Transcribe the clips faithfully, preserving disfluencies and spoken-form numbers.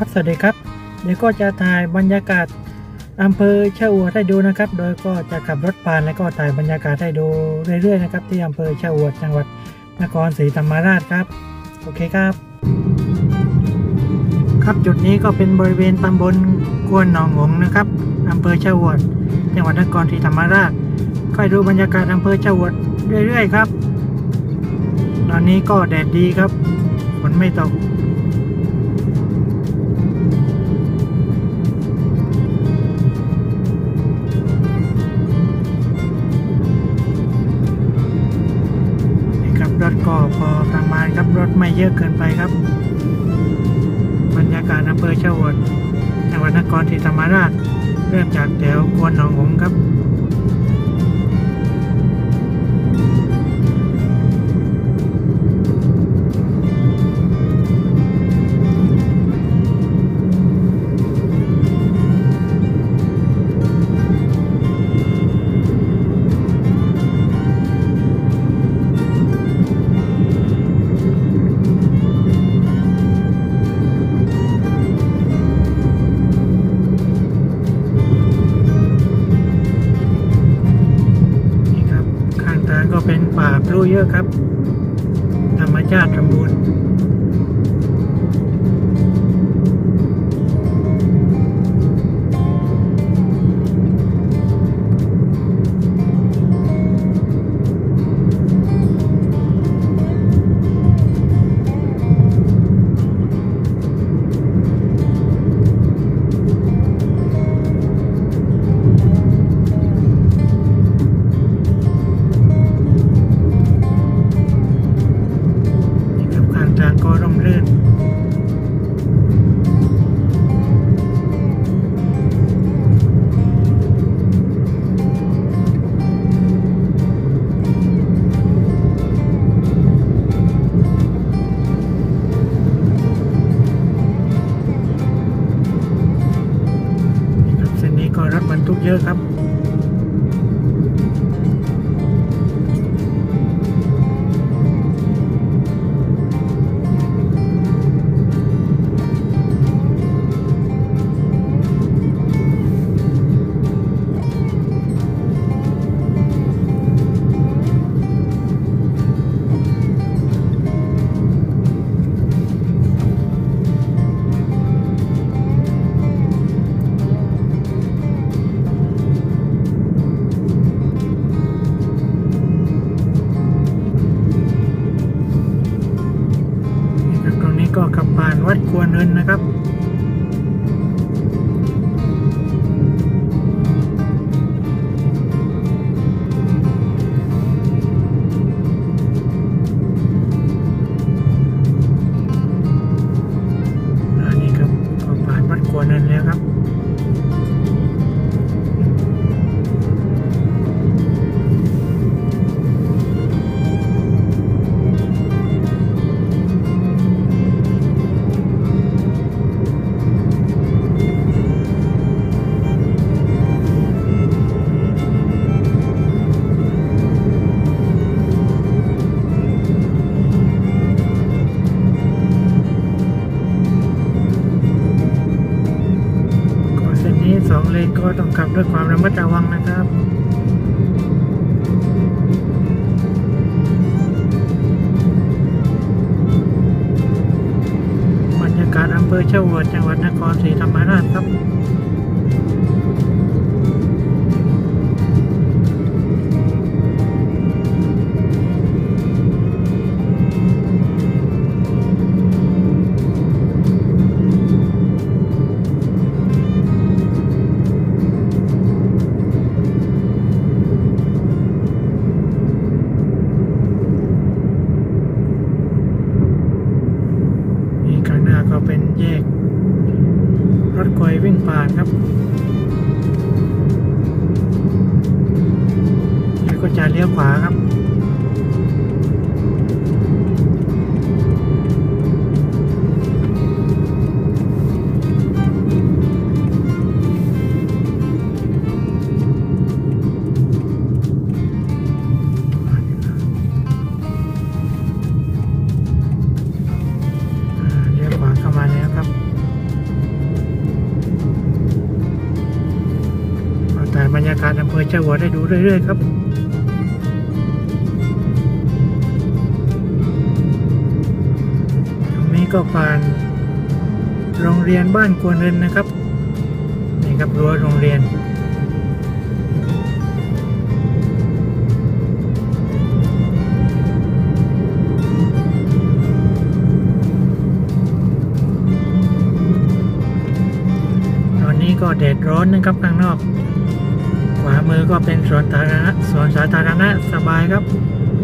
ครับสวัสดีครับเดี๋ยวก็จะถ่ายบรรยากาศอำเภอชะอวดให้ดูนะครับโดยก็จะขับรถผ่านแล้วก็ถ่ายบรรยากาศให้ดูเรื่อยๆนะครับที่อำเภอชะอวดจังหวัดนครศรีธรรมราชครับโอเคครับครับจุดนี้ก็เป็นบริเวณตำบลกวนหนองหงส์นะครับอำเภอชะอวดจังหวัดนครศรีธรรมราชค่อยดูบรรยากาศอำเภอชะอวดเรื่อยๆครับตอนนี้ก็แดดดีครับฝนไม่ตกรถก็พอประมาณครับรถไม่เยอะเกินไปครับบรรยากาศอำเภอชะอวดจังหวัดนครศรีธรรมราชเริ่มจากแถวกวนหนองหงส์ครับก็เป็นป่าพลูเยอะครับธรรมชาติสมบูรณ์ก็ร่มรื่นนี่ครับเส้นนี้ก็รถบรรทุกเยอะครับก็ขับผ่านวัดควรเงินนะครับอันนี้ครับก็ผ่านวัดควรเงินแล้วครับสองเลนก็ต้องขับด้วยความระมัดระวังนะครับบรรยากาศอำเภอชะอวดจังหวัดนครศรีธรรมราชครับก็เป็นแยกรถไฟวิ่งผ่านครับแล้วก็จะเลี้ยวขวาครับเข้ามาแล้วครับชาววัดได้ดูเรื่อยๆครับตรงนี้ก็ผ่านโรงเรียนบ้านกวนเรินนะครับนี่ครับรั้วโรงเรียนก็แดดร้อนนะครับข้างนอกขวามือก็เป็นสวนสาธารณะสวนสาธารณะสบายครับ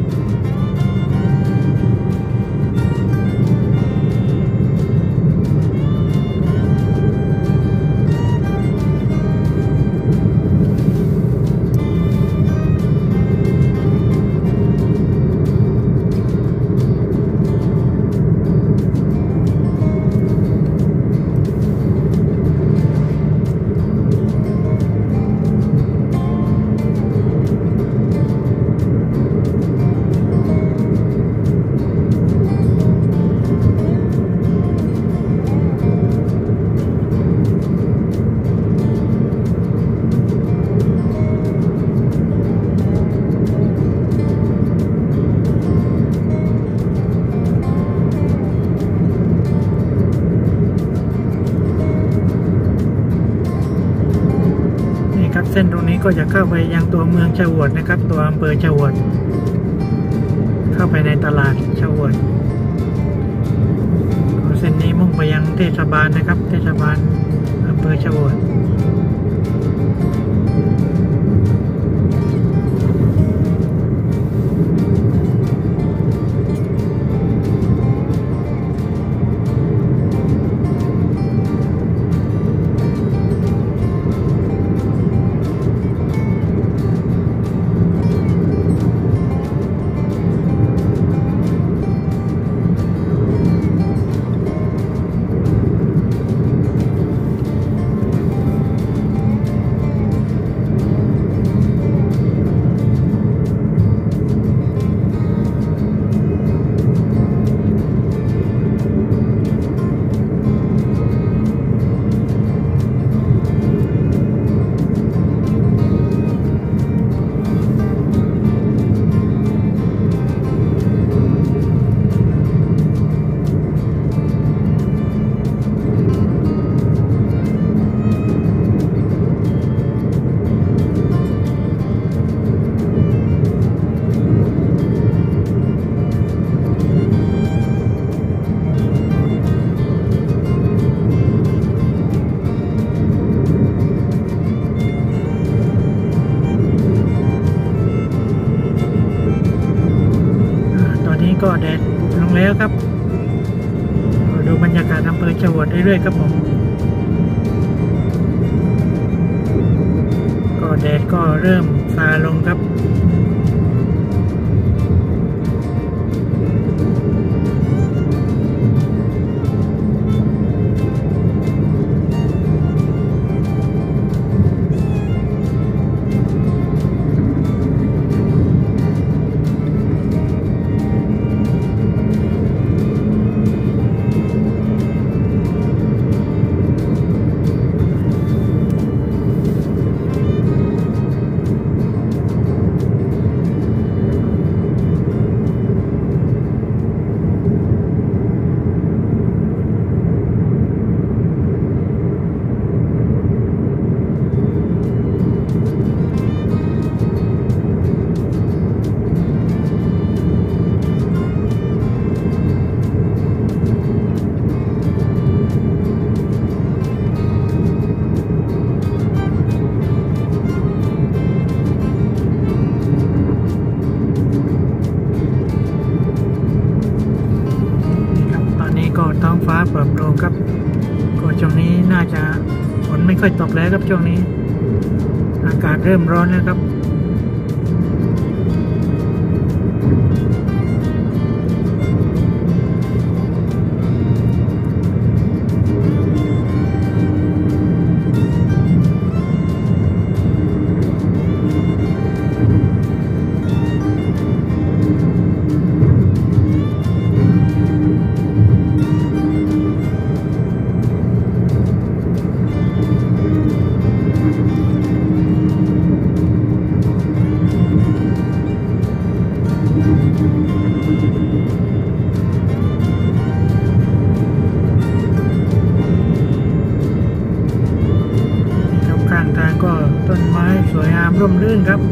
เส้นตรงนี้ก็จะเข้าไปยังตัวเมืองชวดนะครับตัวอำเภอชวดเข้าไปในตลาดชวดเส้นนี้มุ่งไปยังเทศบาลนะครับเทศบาลอำเภอชวดก็แดดลงแล้วครับดูบรรยากาศอำเภอชวดเรื่อยๆครับผมก็แดดก็เริ่มซาลงครับท้องฟ้าปลอดโปร่งครับก็ช่วงนี้น่าจะฝนไม่ค่อยตกแล้วครับช่วงนี้อากาศเริ่มร้อนแล้วครับ คมรื่นครับ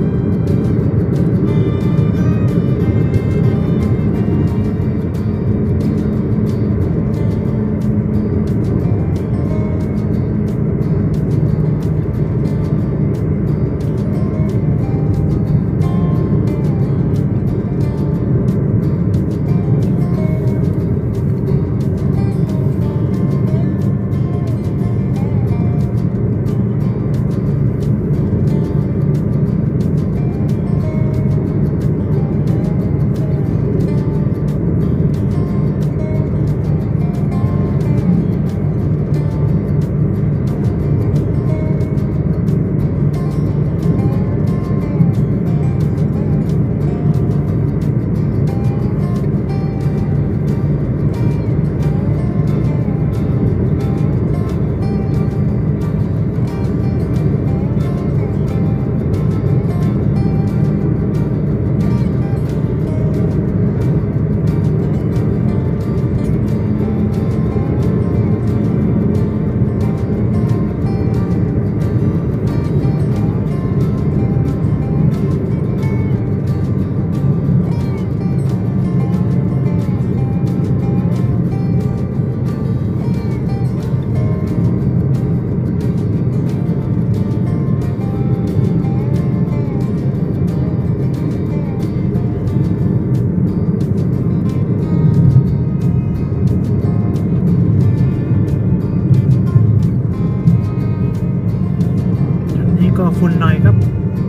ก็ฝุ่นหน่อยครับ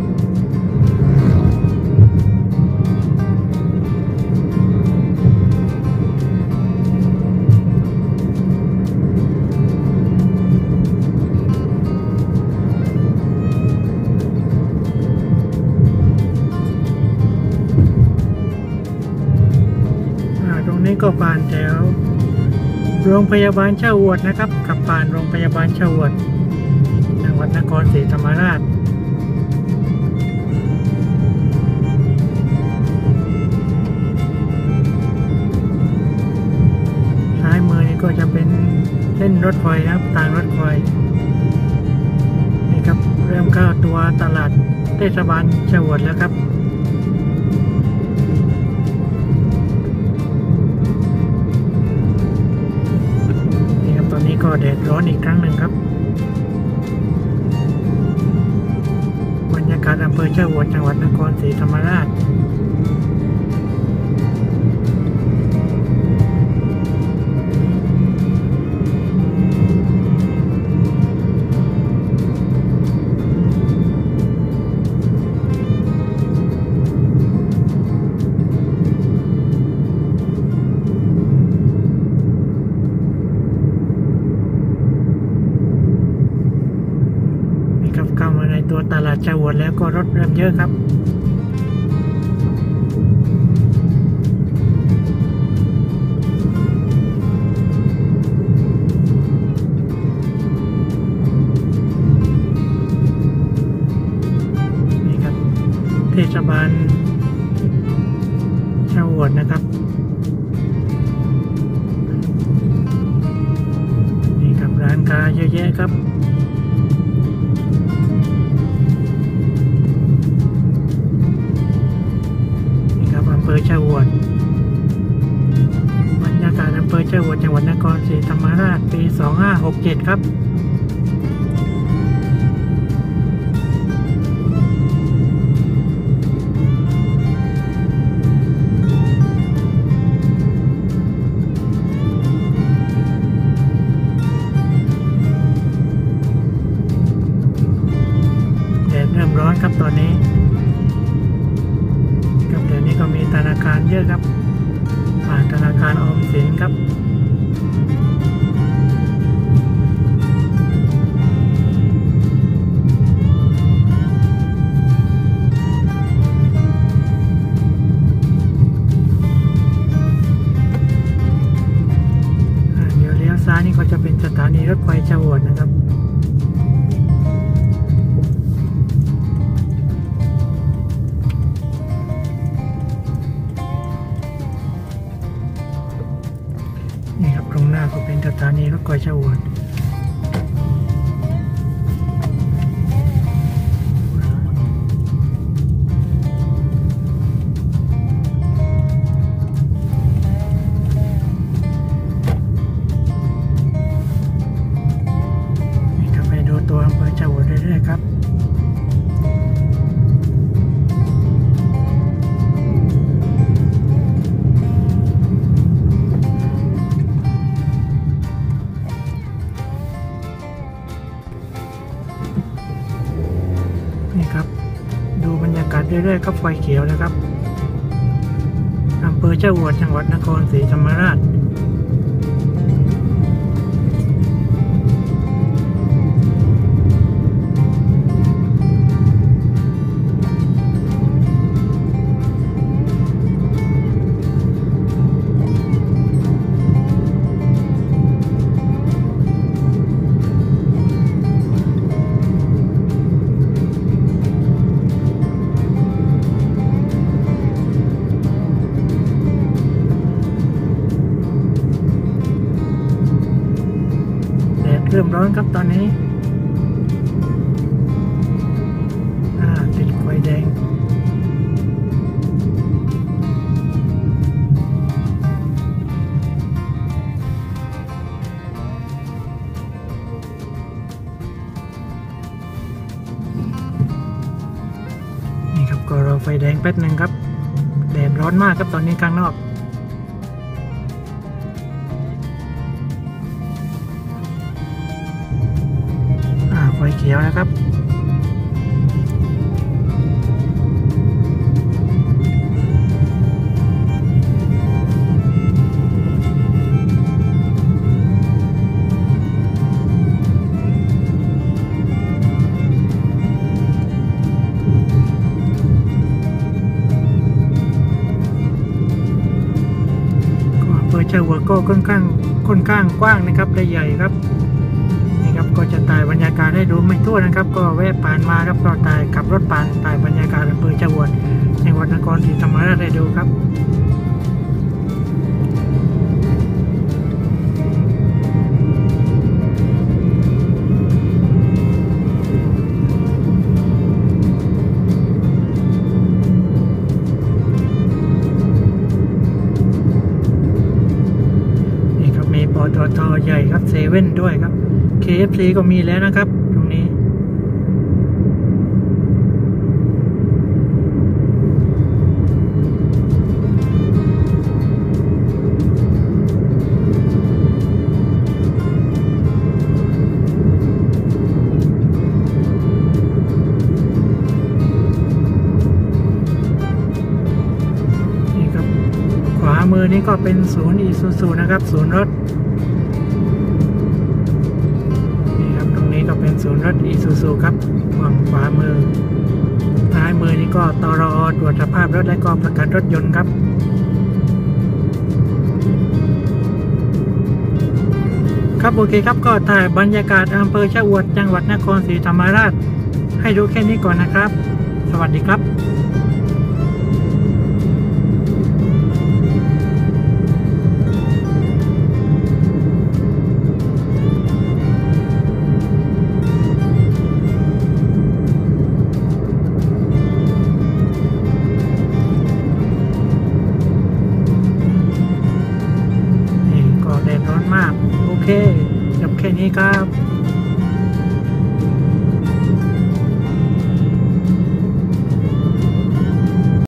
ตรงนี้ก็ผ่านแถวโรงพยาบาลเช่าอวดนะครับขับผ่านโรงพยาบาลเช่าอวดจังหวัดนครศรีธรรมราชซ้ายมือนี่ก็จะเป็นเส้นรถไฟครับทางรถไฟนี่ครับเริ่มเข้าตัวตลาดเทศบาลเช่าอวดแล้วครับนี่ครับตอนนี้ก็แดดร้อนอีกครั้งหนึ่งครับบรรยากาศอำเภอเช่าอวดจังหวัดนครศรีธรรมราชเข้ามาในตัวตลาดเช่าอวดแล้วก็รถเริ่มเยอะครับนี่ครับเทศบาลเช่าอวดนะครับนี่ครับร้านค้าเยอะแยะครับอำเภอเช่าอวดบรรยากาศอำเภอเช่าอวดจังหวัดนครศรีธรรมราชปีสองห้าหกเจ็ดครับแดดเริ่มร้อนครับตอนนี้ก็มีธนาคารเยอะครับผ่านธนาคารออมสินครับเดี๋ยวเลี้ยวซ้ายนี่ก็จะเป็นสถานีรถไฟเช่าอวดนะครับตรงหน้าก็เป็นสถานีรถไฟเช่าอวดเรื่อยๆครับไฟเขียวนะครับอำเภอเจ้าอวดจังหวัดนครศรีธรรมราชเริ่มร้อนครับตอนนี้อ่าติดไฟแดงนี่ครับก็รอไฟแดงแป๊บหนึ่งครับแดดร้อนมากครับตอนนี้ข้างนอกไฟเขียวนะครับก็เปิดเจ้าหัวก็ค่อนข้างค่อนข้างกว้างนะครับและใหญ่ครับก็จะถ่ายบรรยากาศให้ดูไม่ทั่วนะครับก็แวะผ่านมาครับก็ถ่ายขับรถผ่านถ่ายบรรยากาศอำเภอเจ้าอวดจังหวัดนครศรีธรรมราชให้ดูครับนี่ครับมีปตท.ใหญ่ครับเซเว่นด้วยครับเค เอฟ ซี ก็มีแล้วนะครับตรงนี้นี่ครับขวามือนี้ก็เป็นศูนย์อีซูซูนะครับศูนย์รถก็เป็นศูนย์รถอีซูซูครับฝั่งขวามือซ้ายมือนี่ก็ตรอตรวจสภาพรถและก็ประกันรถยนต์ครับครับโอเคครับก็ถ่ายบรรยากาศอำเภอชะอวดจังหวัดนครศรีธรรมราชให้ดูแค่นี้ก่อนนะครับสวัสดีครับโอเคจบแค่นี้ครับ